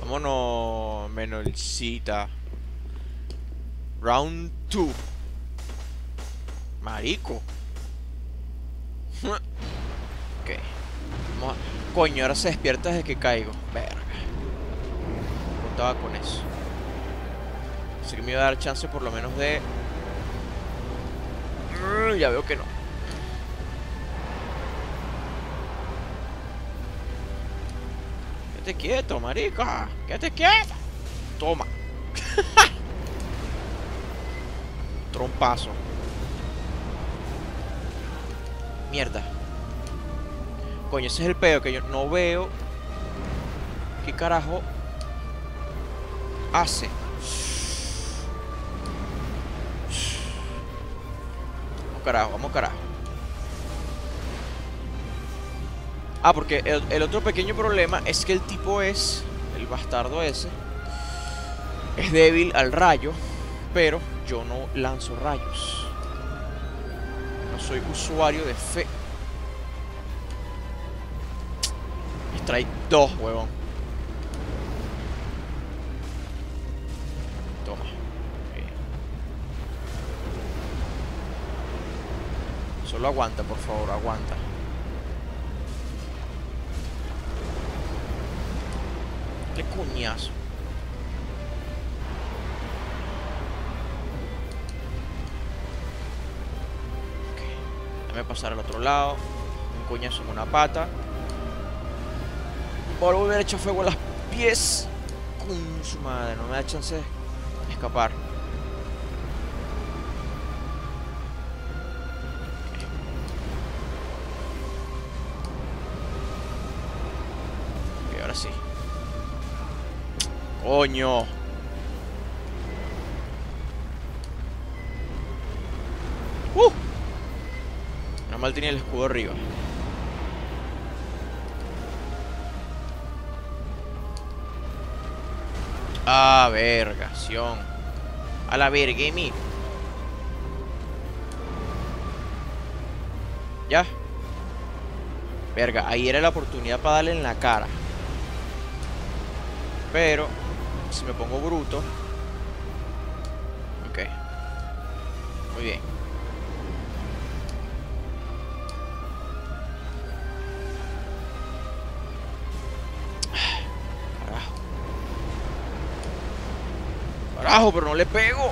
Vámonos, menorcita. Round 2. Marico. Ok. Coño, ahora se despierta desde que caigo. Verga. Contaba con eso. Así que me iba a dar chance por lo menos de... Ya veo que no. Quédate quieto, marica. Quédate quieto. Toma. Trompazo. Mierda. Coño, ese es el pedo, que yo no veo qué carajo hace. Vamos carajo, vamos carajo. Ah, porque el otro pequeño problema es que el tipo es, el bastardo ese, es débil al rayo, pero yo no lanzo rayos. No soy usuario de fe. Strike 2, huevón. Toma. Okay. Solo aguanta, por favor, aguanta. Qué cuñazo. Okay. Déjame pasar al otro lado. Un coñazo en una pata. Por volver a echar fuego a las pies. Con su madre, no me da chance de escapar. Ok, ahora sí. Coño. Normal tenía el escudo arriba. Ah, vergación. A la verga, Amy. Ya. Verga, ahí era la oportunidad para darle en la cara. Pero si me pongo bruto. Ok. Muy bien. Carajo. Carajo, pero no le pego.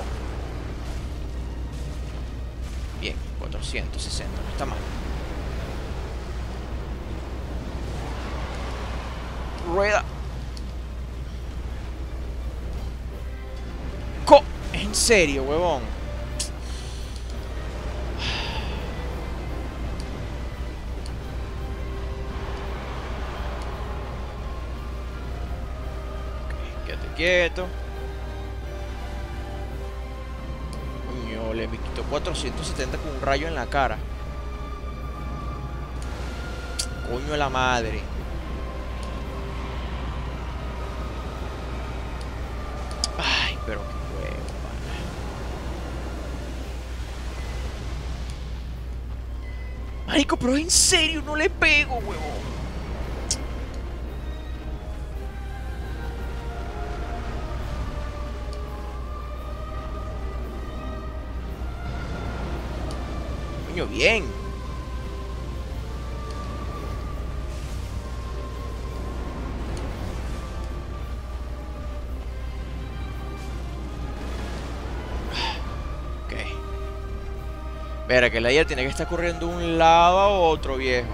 Bien, 460, no está mal. Rueda. En serio, huevón. Ok, quédate quieto. Coño, le me quitó 470 con un rayo en la cara. Coño de la madre. Ay, pero qué huevo, pana. Marico, pero en serio no le pego, huevón. Coño, bien. Verga, que la IA tiene que estar corriendo de un lado a otro, viejo.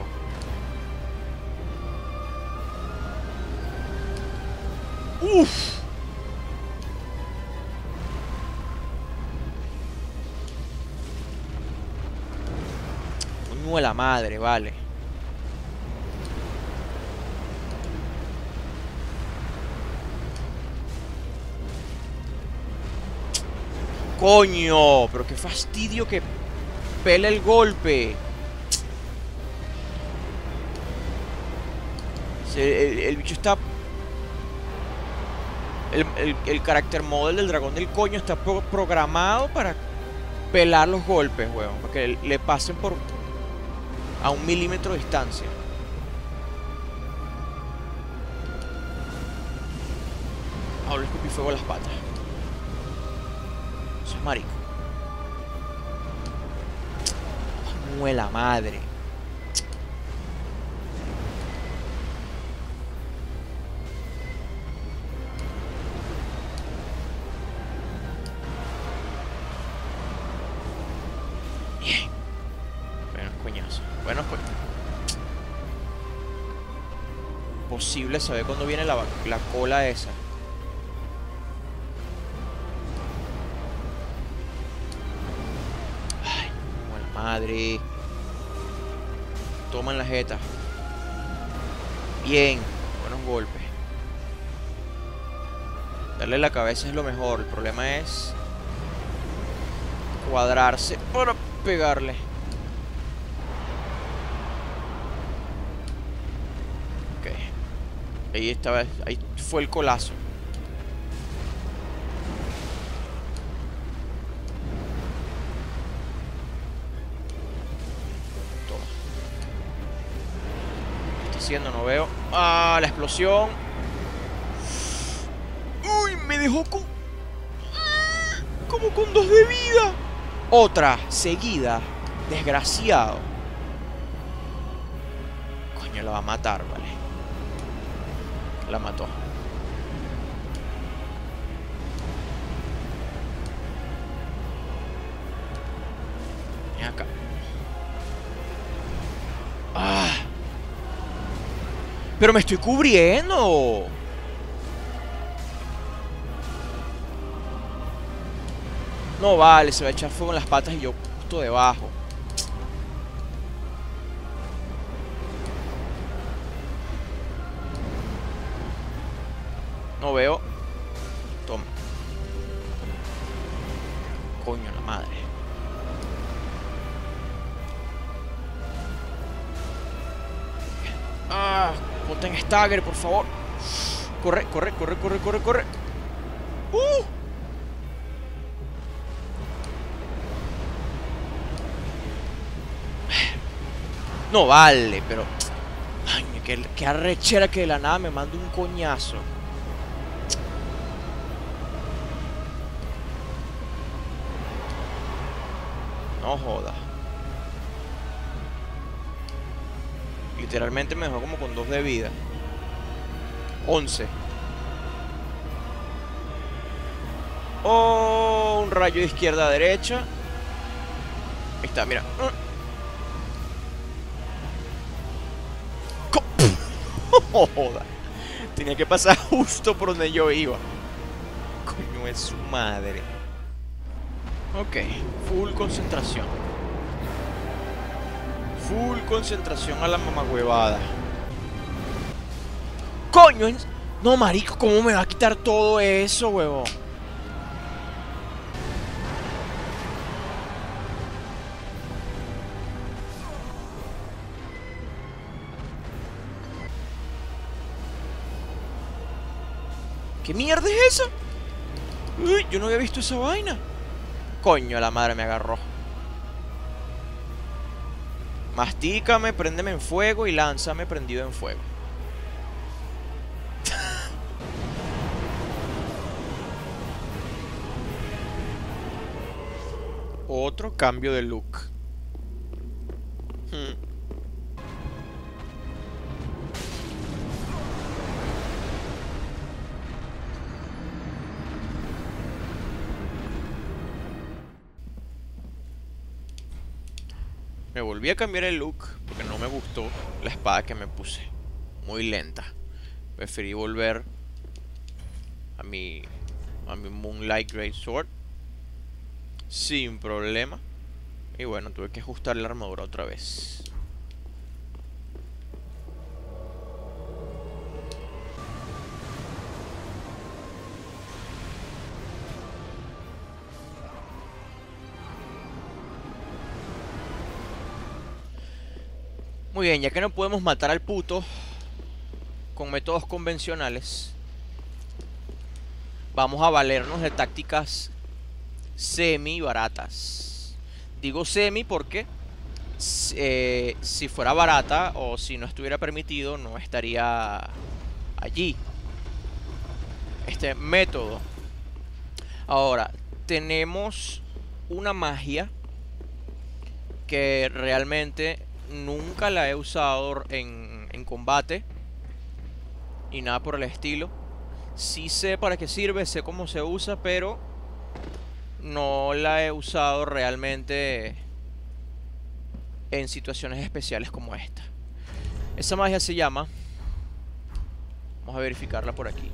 Uff. Coño de la madre, vale. Coño, pero qué fastidio que pela el golpe. El bicho está... El carácter model del dragón del coño está programado para pelar los golpes, weón. Para que le pasen por... a 1 milímetro de distancia. Ahora le escupí fuego a las patas. Eso es marico. Muela madre. Bien. Buenos coñazos. Buenos coñazos. Posible saber cuándo viene la cola esa. Ay, buena madre. Toman la jeta. Bien, buenos golpes. Darle la cabeza es lo mejor. El problema es cuadrarse para pegarle. Ahí estaba, ahí fue el colazo. Toma. ¿Qué está haciendo? No veo. ¡Ah! La explosión. ¡Uy! Me dejó con... como con 2 de vida. Otra seguida. Desgraciado. Coño, la va a matar, vale. La mató. Ven acá. ¡Ah! Pero me estoy cubriendo. No vale, se va a echar fuego en las patas y yo justo debajo. No veo. Toma. Coño, la madre. Ah, ponte en stagger, por favor. Corre, corre, corre, corre, corre, corre. No vale, pero... Ay, qué arrechera que de la nada me manda un coñazo. No joda. Literalmente me dejó como con 2 de vida. 11. Oh, un rayo de izquierda a derecha. Ahí está, mira. Oh, joda. Tenía que pasar justo por donde yo iba. Coño, es su madre. Ok, full concentración. Full concentración a la mamagüevada. Coño, no, marico, ¿cómo me va a quitar todo eso, huevón? ¿Qué mierda es esa? Uy, yo no había visto esa vaina. Coño, la madre me agarró. Mastícame, préndeme en fuego y lánzame prendido en fuego. Otro cambio de look. Me volví a cambiar el look porque no me gustó la espada que me puse. Muy lenta. Preferí volver a mi Moonlight Greatsword sin problema. Y bueno, tuve que ajustar la armadura otra vez. Muy bien, ya que no podemos matar al puto con métodos convencionales, vamos a valernos de tácticas semi baratas. Digo semi porque si fuera barata o si no estuviera permitido no estaría allí. este método. Ahora, tenemos una magia que realmente nunca la he usado en combate ni nada por el estilo. Sí sé para qué sirve, sé cómo se usa, pero no la he usado realmente en situaciones especiales como esta. Esa magia se llama... Vamos a verificarla por aquí.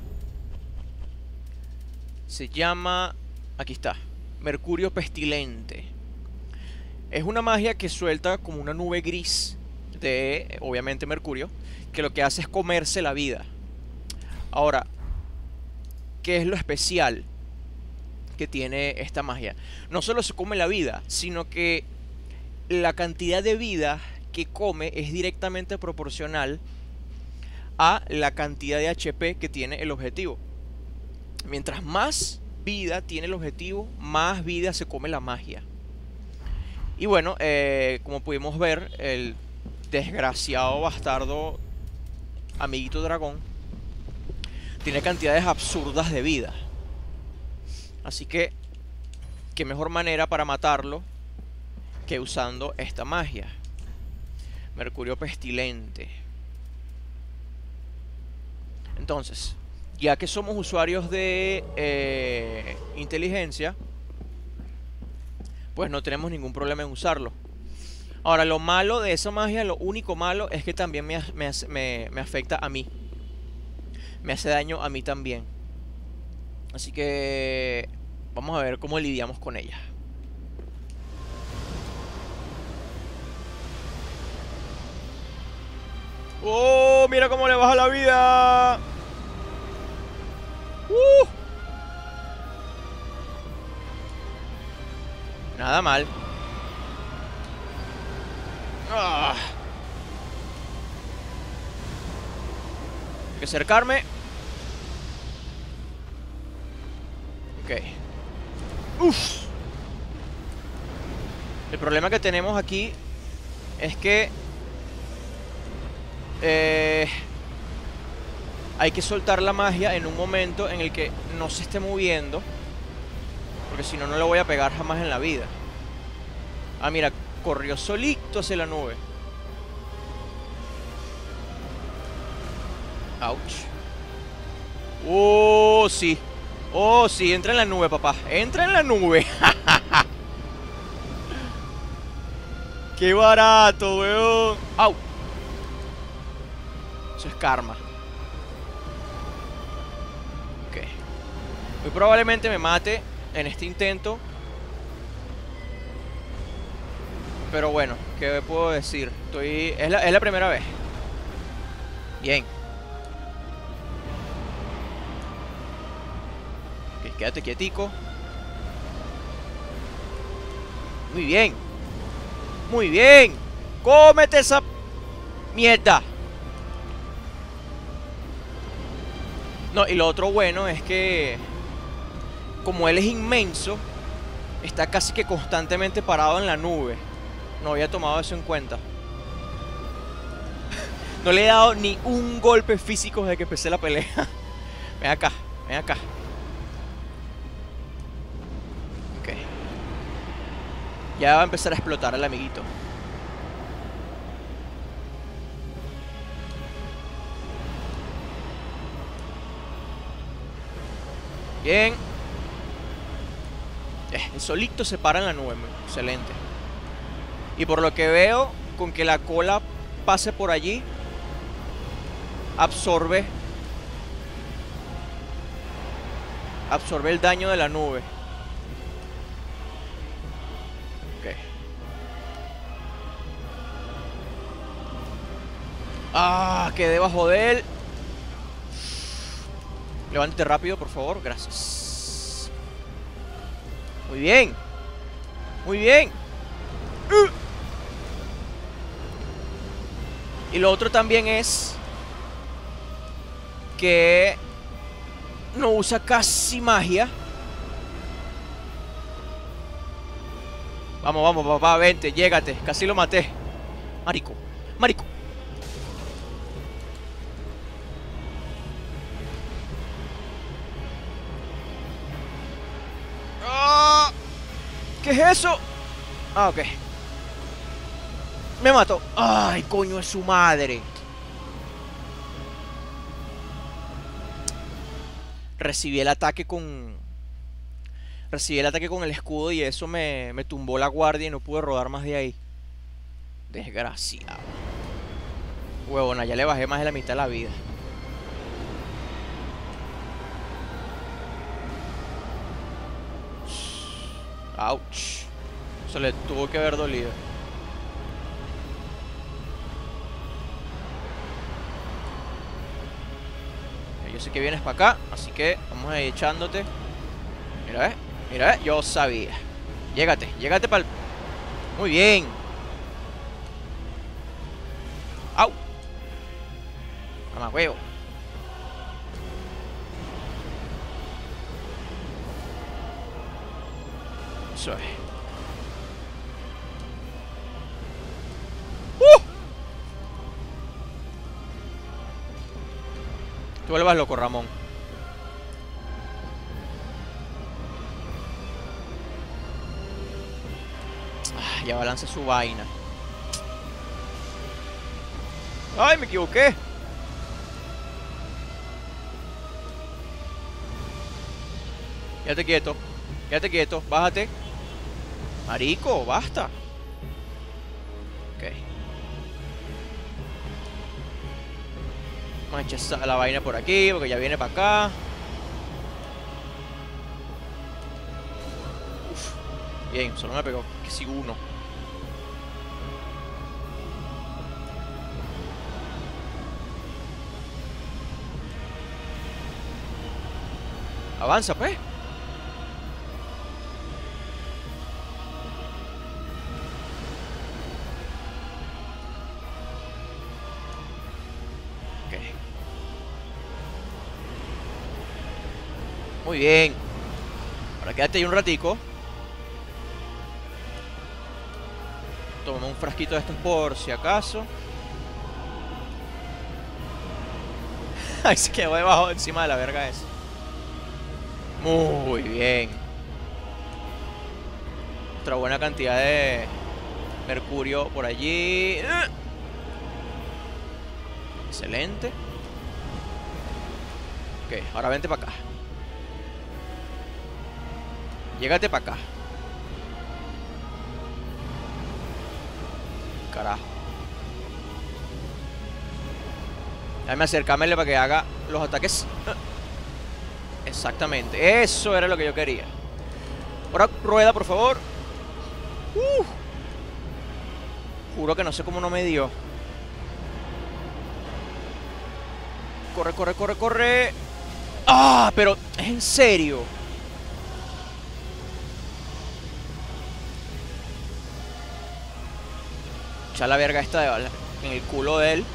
Se llama... Aquí está. Mercurio pestilente. Es una magia que suelta como una nube gris de, obviamente, mercurio, que lo que hace es comerse la vida. Ahora, ¿qué es lo especial que tiene esta magia? No solo se come la vida, sino que la cantidad de vida que come es directamente proporcional a la cantidad de HP que tiene el objetivo. Mientras más vida tiene el objetivo, más vida se come la magia. Y bueno, como pudimos ver, el desgraciado bastardo amiguito dragón tiene cantidades absurdas de vida. Así que, qué mejor manera para matarlo que usando esta magia. Mercurio pestilente. Entonces, ya que somos usuarios de inteligencia, pues no tenemos ningún problema en usarlo. Ahora, lo malo de esa magia, lo único malo, es que también me afecta a mí. Me hace daño a mí también. Así que vamos a ver cómo lidiamos con ella. ¡Oh! ¡Mira cómo le baja la vida! Nada mal. Ah. Hay que acercarme. Ok. Uf. El problema que tenemos aquí es que hay que soltar la magia en un momento en el que no se esté moviendo, porque si no, no le voy a pegar jamás en la vida. Ah, mira, corrió solito hacia la nube. Ouch. Oh, sí. Oh, sí, entra en la nube, papá. Entra en la nube. Qué barato, weón. Au. Eso es karma. Ok. Muy probablemente me mate en este intento. Pero bueno, ¿qué puedo decir? Es la primera vez. Bien. Ok, quédate quietico. Muy bien. Muy bien. Cómete esa mierda. No, y lo otro bueno es que, como él es inmenso, está casi que constantemente parado en la nube. No había tomado eso en cuenta. No le he dado ni un golpe físico desde que empecé la pelea. Ven acá, ven acá. Ok. Ya va a empezar a explotar el amiguito. Bien. El solito se para en la nube. Excelente. Y por lo que veo, con que la cola pase por allí, absorbe el daño de la nube. Ok. Ah, quedé bajo de él. Levántate rápido, por favor. Gracias. Muy bien. Muy bien. Y lo otro también es que no usa casi magia. Vamos, vamos, papá, vente, llégate. Casi lo maté. Marico, marico. ¿Qué es eso? Ah, ok. Me mató. Ay, coño, es su madre. Recibí el ataque con... Recibí el ataque con el escudo y eso me tumbó la guardia y no pude rodar más de ahí. Desgraciado. Huevona, ya le bajé más de la mitad de la vida. Ouch. Eso le tuvo que haber dolido. Yo sé que vienes para acá, así que vamos a ir echándote. Mira, yo sabía. Llégate para el... Muy bien. ¡Au! Mamá huevo. Eso es. Te vuelvas loco, Ramón. Ah, ya balance su vaina. ¡Ay, me equivoqué! Quédate quieto, bájate. Marico, basta. Ok. Vamos a echar la vaina por aquí, porque ya viene para acá. Uf. Bien, solo me pegó que sí uno. Avanza, pues. Ok. Muy bien. Ahora quédate ahí un ratico. Toma un frasquito de estos por si acaso. Ahí se quedó debajo, encima de la verga esa. Muy bien. Otra buena cantidad de mercurio por allí. Excelente. Ok, ahora vente para acá. Llégate para acá. Carajo. Déjame acercármele para que haga los ataques. Exactamente, eso era lo que yo quería. Ahora rueda, por favor. Juro que no sé cómo no me dio. Corre. Ah, pero es en serio. Echa la verga esta de bala en el culo de él.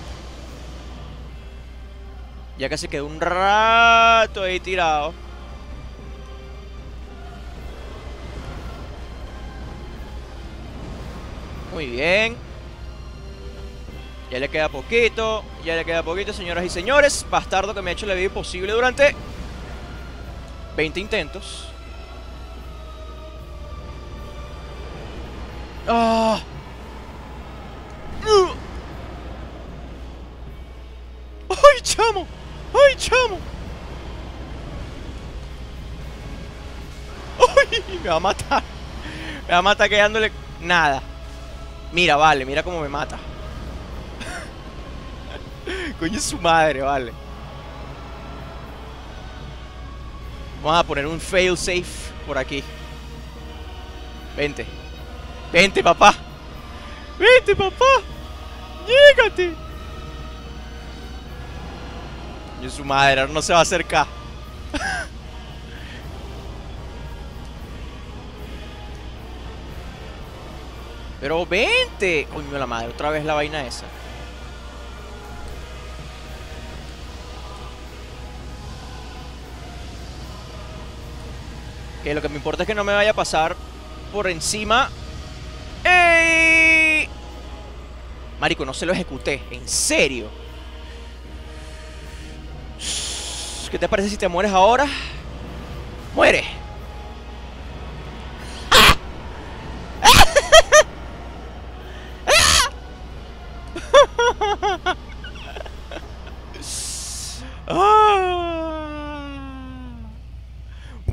Ya que se quedó un rato ahí tirado. Muy bien. Ya le queda poquito, señoras y señores. Bastardo que me ha hecho la vida imposible durante 20 intentos. ¡Ah! ¡Ay, chamo! ¡Ay, chamo! ¡Ay! Me va a matar. Me va a matar quedándole nada. Mira, vale, mira cómo me mata. Coño, es su madre, vale. Vamos a poner un fail safe por aquí. Vente. Vente, papá. Vente, papá. Llégate. Y su madre, ahora no se va a acercar. Pero vente. Coño, la madre, otra vez la vaina esa. Que lo que me importa es que no me vaya a pasar por encima. ¡Ey! Marico, no se lo ejecuté. En serio. ¿Qué te parece si te mueres ahora? ¡Muere! ¡Ah!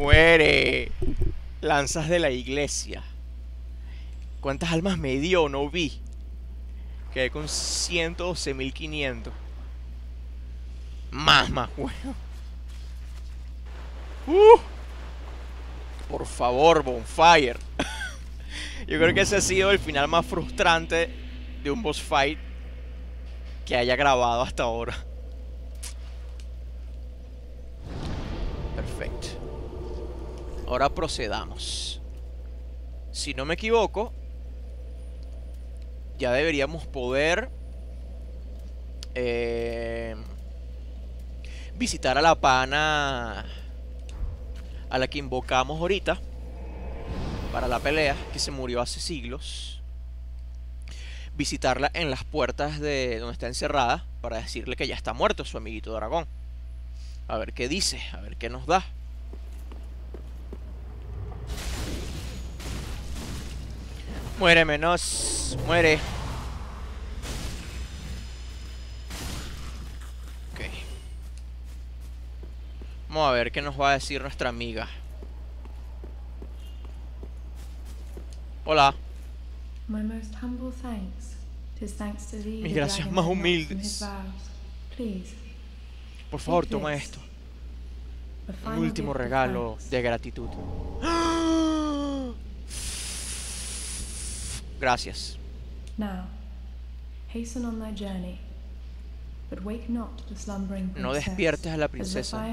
Muere. Lanzas de la iglesia. ¿Cuántas almas me dio? No vi. Quedé con 112.500. Más huevo. Por favor, Bonfire. Yo creo que ese ha sido el final más frustrante de un boss fight que haya grabado hasta ahora. Perfecto. Ahora procedamos. Si no me equivoco, ya deberíamos poder visitar a la pana a la que invocamos ahorita para la pelea, que se murió hace siglos. Visitarla en las puertas de donde está encerrada para decirle que ya está muerto su amiguito dragón. A ver qué dice, a ver qué nos da. Muere, menos. Muere. Ok. Vamos a ver qué nos va a decir nuestra amiga. Hola. Mis gracias más humildes. Por favor, toma esto. Un último regalo de gratitud. Gracias. No despiertes a la princesa.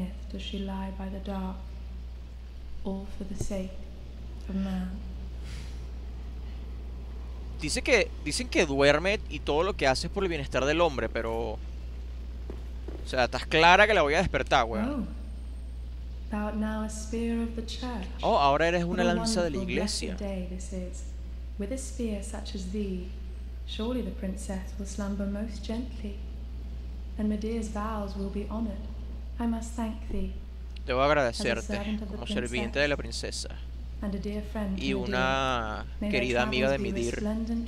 Dicen que duerme y todo lo que hace es por el bienestar del hombre, pero... O sea, estás clara que la voy a despertar, weón. Oh, ahora eres una lanza de la iglesia. With a spear such as thee, surely the princess will slumber most gently, and Medea's vows will be honored. I must thank thee. Debo agradecerte como serviente de la princesa y una querida amiga de Midir.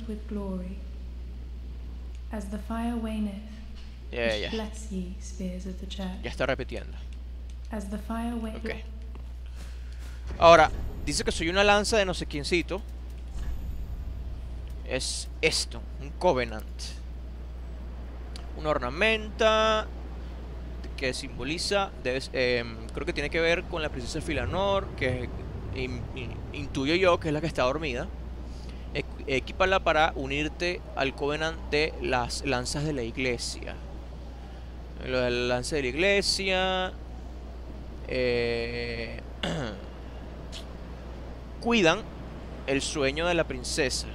Ya está repitiendo. Okay. Ahora, dice que soy una lanza de no sé quiéncito. Es esto, un Covenant. Una ornamenta que simboliza, creo que tiene que ver con la princesa Filanor, que intuyo yo que es la que está dormida. Equípala para unirte al Covenant de las lanzas de la iglesia. Lo de la lanza de la iglesia. Cuidan el sueño de la princesa.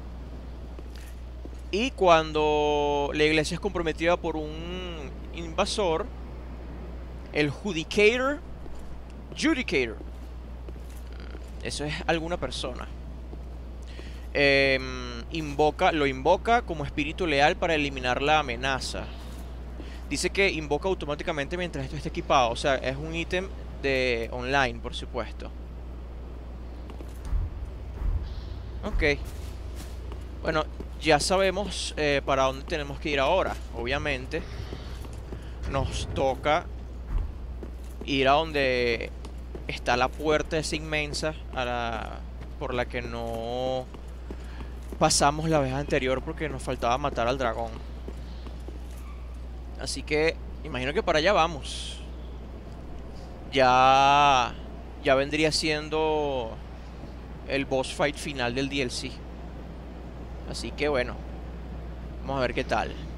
Y cuando la iglesia es comprometida por un invasor, el Judicator, eso es alguna persona, lo invoca como espíritu leal para eliminar la amenaza. Dice que invoca automáticamente mientras esto esté equipado. O sea, es un ítem de online, por supuesto. Ok. Bueno, ya sabemos para dónde tenemos que ir ahora. Obviamente nos toca ir a donde está la puerta esa inmensa por la que no pasamos la vez anterior porque nos faltaba matar al dragón. Así que imagino que para allá vamos. Ya vendría siendo el boss fight final del DLC. Así que bueno, vamos a ver qué tal.